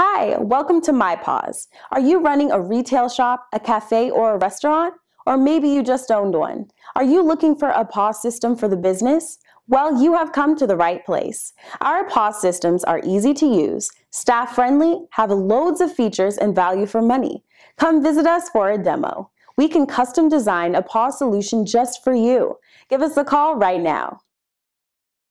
Hi, welcome to MiPOS. Are you running a retail shop, a cafe, or a restaurant? Or maybe you just owned one. Are you looking for a POS system for the business? Well, you have come to the right place. Our POS systems are easy to use, staff-friendly, have loads of features and value for money. Come visit us for a demo. We can custom design a POS solution just for you. Give us a call right now.